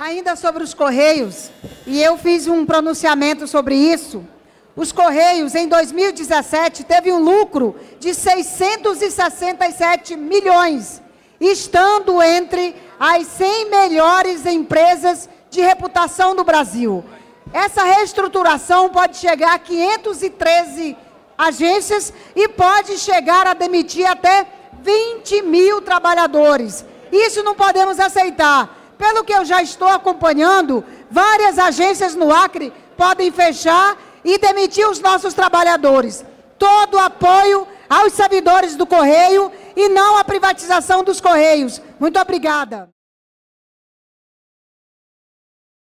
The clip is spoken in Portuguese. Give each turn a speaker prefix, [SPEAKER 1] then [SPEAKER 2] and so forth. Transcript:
[SPEAKER 1] Ainda sobre os Correios, e eu fiz um pronunciamento sobre isso, os Correios, em 2017, teve um lucro de 667 milhões, estando entre as 100 melhores empresas de reputação do Brasil. Essa reestruturação pode chegar a 513 agências e pode chegar a demitir até 20 mil trabalhadores. Isso não podemos aceitar. Pelo que eu já estou acompanhando, várias agências no Acre podem fechar e demitir os nossos trabalhadores. Todo apoio aos servidores do Correio e não à privatização dos Correios. Muito obrigada.